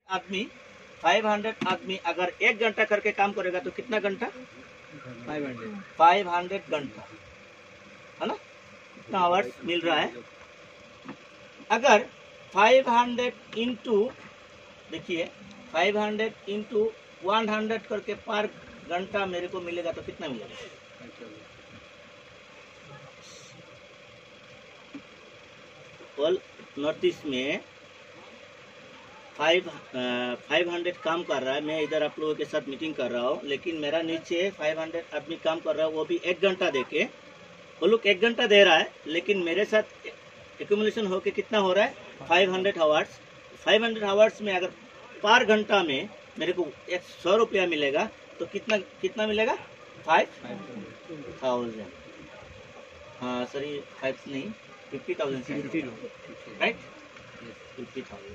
आदमी 500 आदमी अगर 1 घंटा करके काम करेगा तो कितना घंटा? 500 घंटा, है ना? कितना आवर्स मिल रहा है? अगर 500 इंटू, देखिए 500 इंटू 100 करके पर घंटा मेरे को मिलेगा तो कितना मिलेगा? नॉर्थ ईस्ट में 500 काम कर रहा है। मैं इधर आप लोगों के साथ मीटिंग कर रहा हूँ, लेकिन मेरा नीचे 500 आदमी काम कर रहा है, वो भी 1 घंटा दे के। वो लोग 1 घंटा दे रहा है, लेकिन मेरे साथ एक्यूमुलेशन होके कितना हो रहा है? 500 आवर्स। 500 आवर्स में अगर पर घंटा में मेरे को 100 रुपया मिलेगा तो कितना मिलेगा? 5,000। हाँ सर, ये 5 नहीं 50,000, राइट? 50,000।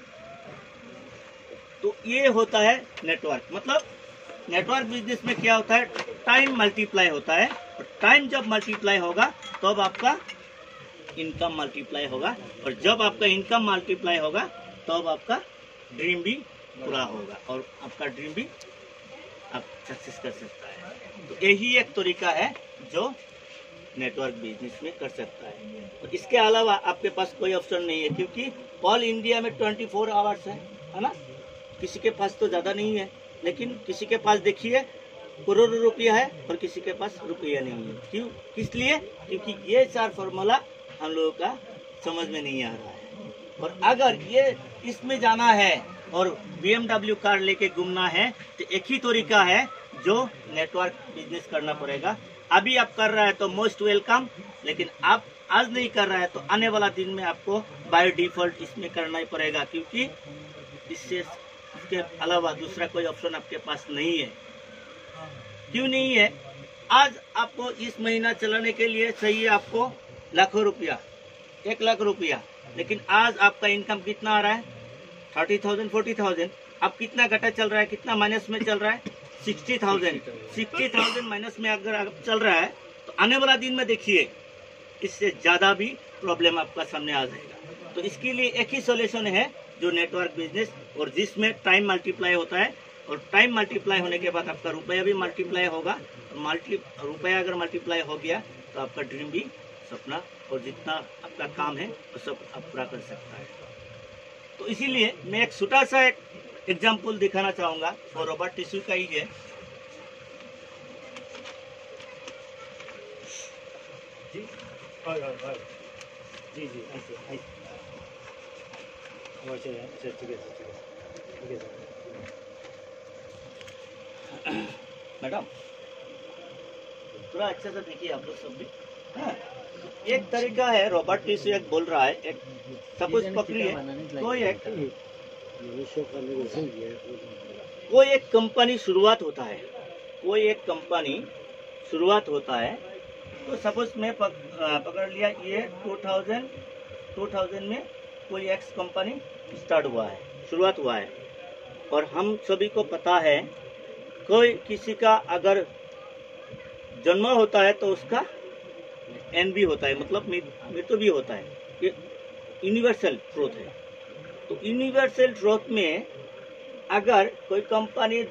तो ये होता है नेटवर्क। मतलब नेटवर्क बिजनेस में क्या होता है? टाइम मल्टीप्लाई होता है, और टाइम जब मल्टीप्लाई होगा तब तो आपका इनकम मल्टीप्लाई होगा, और जब आपका इनकम मल्टीप्लाई होगा तब तो आपका ड्रीम भी पूरा होगा, और आपका ड्रीम भी आप सक्सेस कर सकता है। तो यही एक तरीका है जो नेटवर्क बिजनेस में कर सकता है। और इसके अलावा आपके पास कोई ऑप्शन नहीं है, क्योंकि ऑल इंडिया में 24 आवर्स है ना? किसी के पास तो ज़्यादा नहीं है, लेकिन किसी के पास देखिए करोड़ों रुपया है और किसी के पास रुपया नहीं है। क्यों? किस लिए? क्योंकि ये 4 फॉर्मूला हम लोगों का समझ में नहीं आ रहा है। और अगर ये इसमें जाना है और BMW कार लेके घूमना है तो एक ही तरीका है जो नेटवर्क बिजनेस करना पड़ेगा। अभी आप कर रहा है तो मोस्ट वेलकम, लेकिन आप आज नहीं कर रहा है तो आने वाला दिन में आपको बाय डिफॉल्ट इसमें करना ही पड़ेगा, क्योंकि इसके अलावा दूसरा कोई ऑप्शन आपके पास नहीं है। क्यों नहीं है? आज आपको इस महीना चलाने के लिए चाहिए आपको लाखों रुपया, 1 लाख रुपया, लेकिन आज आपका इनकम कितना आ रहा है? 30,000 40,000। अब कितना घटा चल रहा है? कितना माइनस में चल रहा है? 60,000। 60,000 माइनस में अगर चल रहा है तो आने वाला दिन में देखिए इससे ज़्यादा भी प्रॉब्लम आपका सामने आ जाएगा। तो इसके लिए एक ही सॉल्यूशन है जो नेटवर्क बिजनेस, और जिसमें टाइम मल्टीप्लाई होता है, और टाइम मल्टीप्लाई होने के बाद आपका रुपया भी मल्टीप्लाई होगा। रुपया अगर मल्टीप्लाई हो गया तो आपका ड्रीम भी, सपना और जितना आपका काम है वो सब आप पूरा कर सकता है। तो इसीलिए मैं एक छोटा सा एक एग्जाम्पल दिखाना चाहूँगा, वो रॉबर्ट टिश्यू का ही है। जी जी जी, ऐसे मैडम थोड़ा अच्छा से देखिए आप लोग सब भी। हाँ, एक तरीका है, रॉबर्ट टिश्यू एक बोल रहा है, एक सपोज पकड़िए कोई एक कंपनी शुरुआत होता है, कोई एक कंपनी शुरुआत होता है। तो सपोज मैं पकड़ लिया ये 2000 में कोई एक्स कंपनी स्टार्ट हुआ है, शुरुआत हुआ है, और हम सभी को पता है कोई किसी का अगर जन्म होता है तो उसका एंड भी होता है, मतलब मृत्यु भी होता है। ये यूनिवर्सल ट्रूथ है। तो यूनिवर्सल ट्रूथ में अगर कोई कंपनी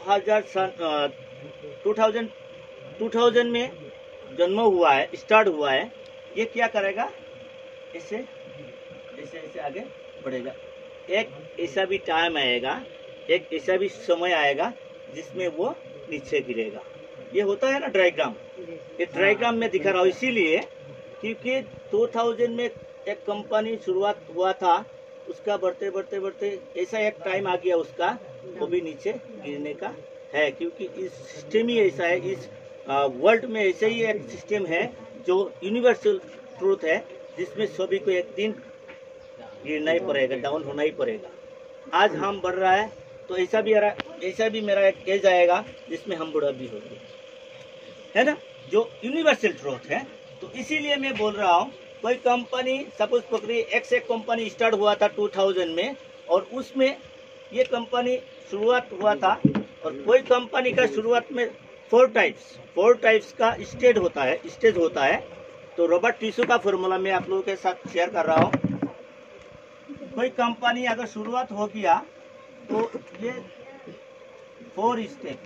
2000 में जन्म हुआ है, स्टार्ट हुआ है, ये क्या करेगा? ऐसे आगे बढ़ेगा। एक ऐसा भी टाइम आएगा, एक ऐसा भी समय आएगा जिसमें वो नीचे गिरेगा। ये होता है ना डायग्राम, ये डायग्राम में दिखा रहा हूँ इसीलिए क्योंकि 2000 में एक कंपनी शुरुआत हुआ था, उसका बढ़ते बढ़ते बढ़ते ऐसा एक टाइम आ गया उसका, वो भी नीचे गिरने का है। क्योंकि इस सिस्टम ही ऐसा है, इस वर्ल्ड में ऐसे ही एक सिस्टम है जो यूनिवर्सल ट्रूथ है, जिसमें सभी को एक दिन गिरना ही पड़ेगा, डाउन होना ही पड़ेगा। आज हम बढ़ रहा है तो ऐसा भी मेरा एक एज आएगा जिसमें हम बुढ़ा भी होंगे, है ना, जो यूनिवर्सल ट्रूथ है। तो इसीलिए मैं बोल रहा हूँ, कोई कंपनी सपोज पकड़ी एक कंपनी स्टार्ट हुआ था 2000 में, और उसमें ये कंपनी शुरुआत हुआ था, और कोई कंपनी का शुरुआत में 4 टाइप्स का स्टेज होता है। तो रॉबर्ट टिश्यू का फॉर्मूला मैं आप लोगों के साथ शेयर कर रहा हूँ। कोई कंपनी अगर शुरुआत हो गया तो ये 4 स्टेप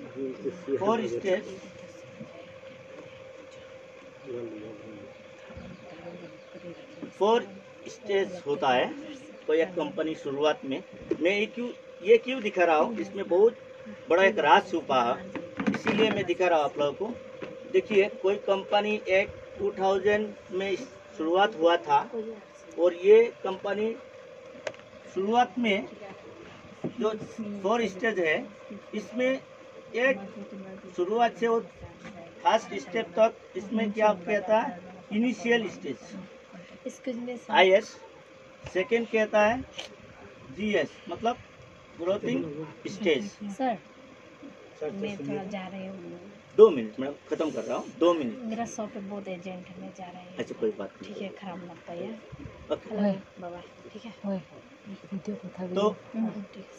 होता है कोई एक कंपनी शुरुआत में। मैं ये क्यों दिखा रहा हूँ, इसमें बहुत बड़ा एक राज छुपा है, इसीलिए मैं दिखा रहा हूँ आप लोगों को। देखिए कोई कंपनी एक 2000 में शुरुआत हुआ था, और ये कंपनी शुरुआत में जो 4 स्टेज है, इसमें एक शुरुआत से वो फर्स्ट स्टेप तक इसमें क्या कहता है, इनिशियल स्टेज IS, सेकेंड कहता है GS मतलब ग्रोथिंग स्टेज। सर मैं थोड़ा जा रही हूँ, 2 मिनट मैं खत्म कर रहा हूँ, 2 मिनट। मेरा शॉप पे बहुत एजेंट है, मैं जा रही हूँ। अच्छा कोई बात नहीं, ठीक है, खराब मत पाइए। ओके बाबा ठीक है। तो ठीक है।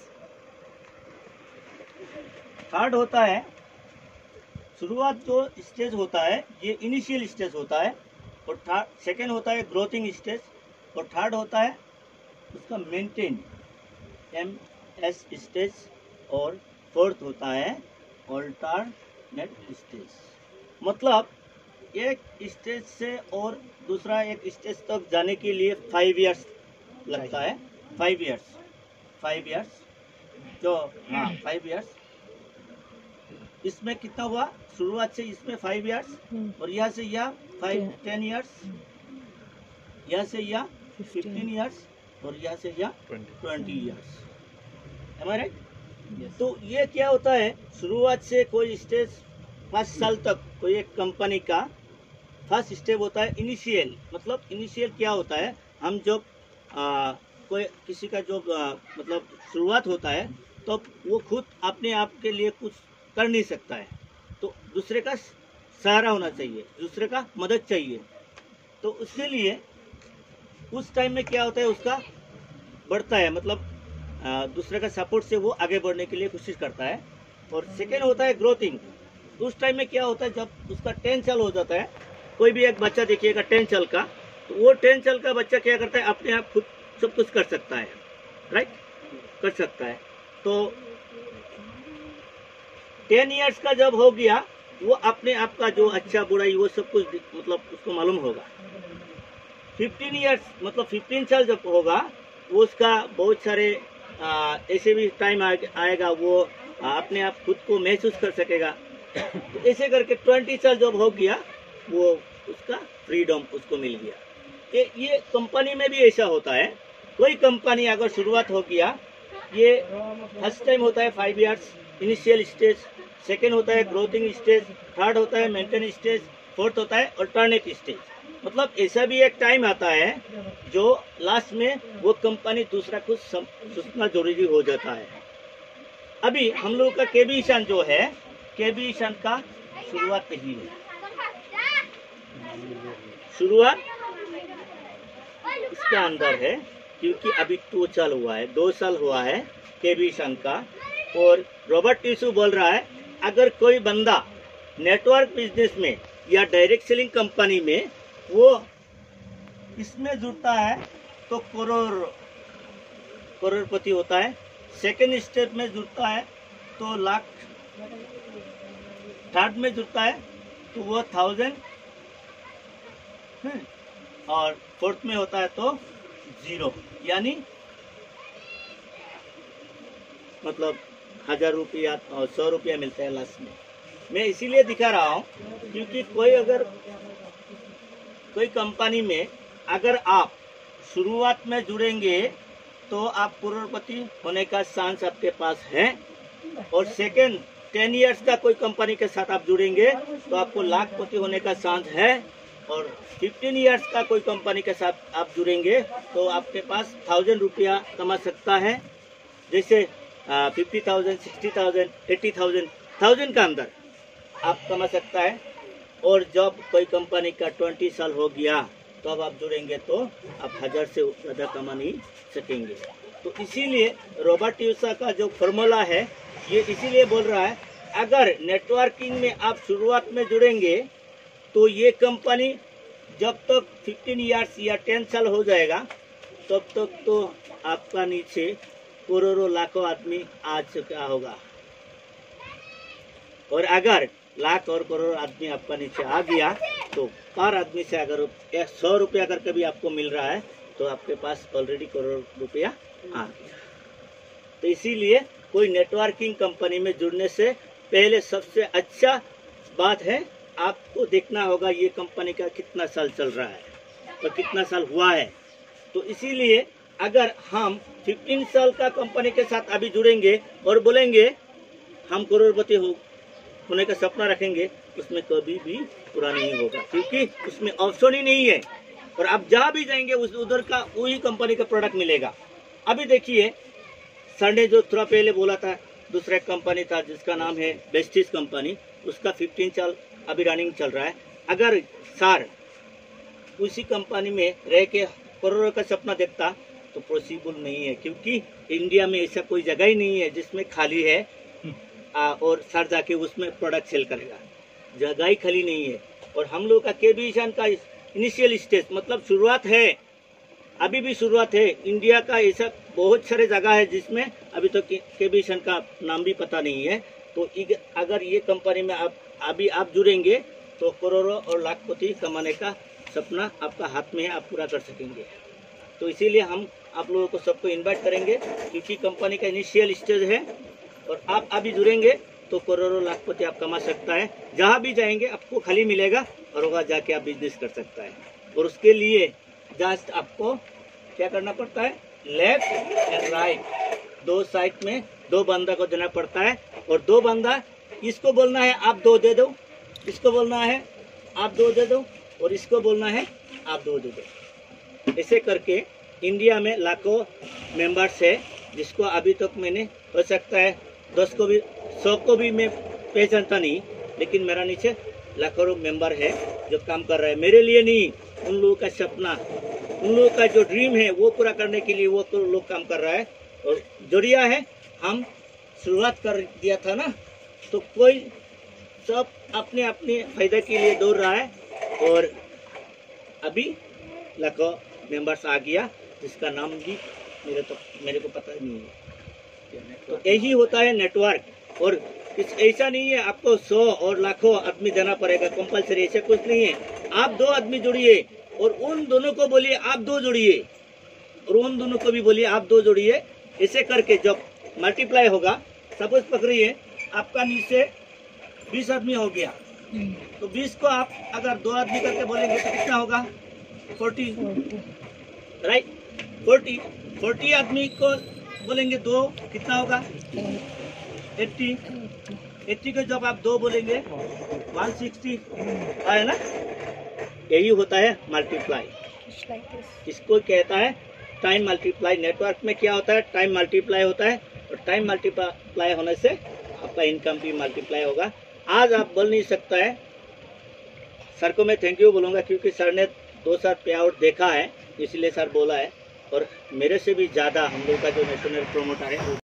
थर्ड होता है, शुरुआत जो स्टेज होता है ये इनिशियल स्टेज होता है, और सेकेंड होता है ग्रोथिंग स्टेज, और थर्ड होता है उसका मेंटेन MS स्टेज, और फोर्थ होता है अल्टरनेट स्टेज। मतलब एक स्टेज से और दूसरा एक स्टेज तक जाने के लिए 5 इयर्स लगता है। 5 इयर्स जो 5 इयर्स। इसमें कितना हुआ शुरुआत से, इसमें 5 इयर्स, और यहाँ से यह 10 इयर्स, यहाँ से यह 15 इयर्स, और यहाँ से यह 20 इयर्स। Am I right? तो ये क्या होता है, शुरुआत से कोई स्टेज 5 साल तक कोई एक कंपनी का फर्स्ट स्टेप होता है इनिशियल। मतलब इनिशियल क्या होता है, हम जब कोई किसी का जो मतलब शुरुआत होता है तो वो खुद अपने आप के लिए कुछ कर नहीं सकता है, तो दूसरे का सहारा होना चाहिए, दूसरे का मदद चाहिए। तो उसके लिए उस टाइम में क्या होता है, उसका बढ़ता है, मतलब दूसरे का सपोर्ट से वो आगे बढ़ने के लिए कोशिश करता है। और सेकेंड होता है ग्रोथिंग। उस टाइम में क्या होता है, जब उसका 10 साल हो जाता है, कोई भी एक बच्चा देखिएगा 10 साल का, तो वो 10 साल का बच्चा क्या करता है, अपने आप खुद सब कुछ कर सकता है, राइट, कर सकता है। तो 10 इयर्स का जब हो गया, वो अपने आप का जो अच्छा बुराई वो सब कुछ मतलब उसको मालूम होगा। 15 इयर्स मतलब 15 साल जब होगा, वो उसका बहुत सारे ऐसे भी टाइम आएगा, वो अपने आप खुद को महसूस कर सकेगा। तो ऐसे करके 20 साल जब हो गया, वो उसका फ्रीडम उसको मिल गया। ये कंपनी में भी ऐसा होता है। कोई कंपनी अगर शुरुआत हो गया, ये फर्स्ट टाइम होता है 5 इयर्स इनिशियल स्टेज, सेकेंड होता है ग्रोथिंग स्टेज, थर्ड होता है मेंटेन स्टेज, फोर्थ होता है अल्टरनेट स्टेज। मतलब ऐसा भी एक टाइम आता है जो लास्ट में वो कंपनी दूसरा कुछ सोचना जरूरी हो जाता है। अभी हम लोग का KB ईशान जो है, KB ईशान का शुरुआत यही है, शुरुआत इसके अंदर है, क्योंकि अभी 2 साल हुआ है, 2 साल हुआ है KB ईशान का। और रॉबर्ट टिशू बोल रहा है, अगर कोई बंदा नेटवर्क बिजनेस में या डायरेक्ट सेलिंग कंपनी में वो इसमें जुड़ता है तो करोड़पति होता है। सेकेंड स्टेप में जुड़ता है तो लाख, थर्ड में जुड़ता है तो वो 1000, और फोर्थ में होता है तो 0, यानी मतलब 1000 रुपया और 100 रुपया मिलता है लास्ट में। मैं इसीलिए दिखा रहा हूँ क्योंकि कोई कंपनी में अगर आप शुरुआत में जुड़ेंगे तो आप करोड़पति होने का चांस आपके पास है। और सेकेंड 10 इयर्स का कोई कंपनी के साथ आप जुड़ेंगे तो आपको लाखपति होने का चांस है। और 15 इयर्स का कोई कंपनी के साथ आप जुड़ेंगे तो आपके पास 1000 रुपया कमा सकता है। जैसे 50,000, 60,000, 80,000, 1000 का अंदर आप कमा सकता है। और जब कोई कंपनी का 20 साल हो गया तो अब आप जुड़ेंगे तो आप 1000 से ज़्यादा कमा नहीं सकेंगे। तो इसीलिए रॉबर्ट टिशू का जो फॉर्मूला है ये इसीलिए बोल रहा है, अगर नेटवर्किंग में आप शुरुआत में जुड़ेंगे तो ये कंपनी जब तक 15 इयर्स या 10 साल हो जाएगा तब तक तो आपका नीचे करोड़ों लाखों आदमी आ चुका होगा। और अगर लाख और करोड़ आदमी आपका नीचे आ गया तो पर आदमी से अगर 100 रुपया अगर कभी आपको मिल रहा है तो आपके पास ऑलरेडी करोड़ रुपया आ गया। तो इसीलिए कोई नेटवर्किंग कंपनी में जुड़ने से पहले सबसे अच्छा बात है आपको देखना होगा ये कंपनी का कितना साल चल रहा है और कितना साल हुआ है। तो इसीलिए अगर हम 15 साल का कंपनी के साथ अभी जुड़ेंगे और बोलेंगे हम करोड़पति होने का सपना रखेंगे, उसमें कभी भी पूरा नहीं होगा, क्योंकि उसमें ऑप्शन ही नहीं है। और आप जहाँ भी जाएंगे उधर का वही कंपनी का प्रोडक्ट मिलेगा। अभी देखिए सर ने जो थोड़ा पहले बोला था दूसरा कंपनी था जिसका नाम है बेस्टिस कंपनी, उसका 15 साल अभी रनिंग चल रहा है। अगर सर उसी कंपनी में रह के करोड़ों का सपना देखता तो पॉसिबल नहीं है, क्योंकि इंडिया में ऐसा कोई जगह ही नहीं है जिसमें खाली है और सर जाके उसमें प्रोडक्ट सेल करेगा, जगह ही खाली नहीं है। और हम लोग का के बी ईशान का इनिशियल स्टेज मतलब शुरुआत है, अभी भी शुरुआत है। इंडिया का ऐसा बहुत सारे जगह है जिसमें अभी तो के बी ईशान का नाम भी पता नहीं है। तो अगर ये कंपनी में आप जुड़ेंगे तो करोड़ों और लाखपति कमाने का सपना आपका हाथ में है, आप पूरा कर सकेंगे। तो इसीलिए हम आप लोगों को सबको इनवाइट करेंगे, क्योंकि कंपनी का इनिशियल स्टेज है और आप अभी जुड़ेंगे तो करोड़ों लाखपति आप कमा सकता है। जहाँ भी जाएंगे आपको खाली मिलेगा और वहाँ जाके आप बिजनेस कर सकता है। और उसके लिए जस्ट आपको क्या करना पड़ता है, लेफ्ट एंड राइट दो साइड में 2 बंदा को देना पड़ता है। और 2 बंदा, इसको बोलना है आप 2 दे दो, इसको बोलना है आप 2 दे दो और इसको बोलना है आप 2 दे दो। ऐसे करके इंडिया में लाखों मेंबर्स है, जिसको अभी तक मैंने हो सकता है 10 को भी 100 को भी मैं पहचानता नहीं, लेकिन मेरा नीचे लाखों मेंबर है जो काम कर रहा है मेरे लिए नहीं, उन लोगों का सपना, उन लोगों का जो ड्रीम है वो पूरा करने के लिए वो तो लोग काम कर रहा है। और जरिया है, हम शुरुआत कर दिया था ना, तो कोई सब अपने अपने फायदे के लिए दौड़ रहा है। और अभी लाखों मेंबर्स आ गया जिसका नाम भी मेरे को पता नहीं है। तो यही होता है नेटवर्क। और ऐसा नहीं है आपको 100 और लाखों आदमी देना पड़ेगा कंपलसरी, ऐसा कुछ नहीं है। आप 2 आदमी जुड़िए और उन दोनों को बोलिए आप 2 जुड़िए और उन दोनों को भी बोलिए आप 2 जुड़िए। ऐसे करके जब मल्टीप्लाई होगा, सपोज पकड़िए आपका नीचे 20 आदमी हो गया, तो 20 को आप अगर 2 आदमी करके बोलेंगे तो कितना होगा, 40, राइट। 40 आदमी को बोलेंगे 2, कितना होगा, 80 को जब आप 2 बोलेंगे 160 है ना। यही होता है मल्टीप्लाई, इसको कहता है टाइम मल्टीप्लाई। नेटवर्क में क्या होता है, टाइम मल्टीप्लाई होता है और टाइम मल्टीप्लाई होने से आपका इनकम भी मल्टीप्लाई होगा। आज आप बोल नहीं सकता है, सर को मैं थैंक यू बोलूँगा क्योंकि सर ने 2 साल पे आउट देखा है, इसलिए सर बोला है। और मेरे से भी ज़्यादा हम लोग का जो नेशनल प्रोमोटर है